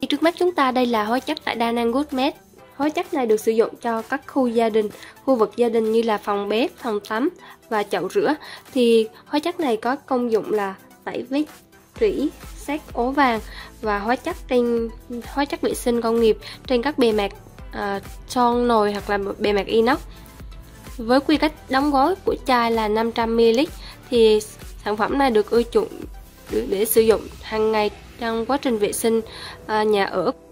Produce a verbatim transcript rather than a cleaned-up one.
Trước mắt chúng ta đây là hóa chất tại Da Năng Good Med. Hóa chất này được sử dụng cho các khu gia đình, khu vực gia đình như là phòng bếp, phòng tắm và chậu rửa. Thì hóa chất này có công dụng là tẩy vết rỉ, xét ố vàng và hóa chất trên hóa chất vệ sinh công nghiệp trên các bề mặt uh, son nồi hoặc là bề mặt inox. Với quy cách đóng gói của chai là năm trăm mi li lít thì sản phẩm này được ưa chuộng để sử dụng hàng ngày trong quá trình vệ sinh uh, nhà ở.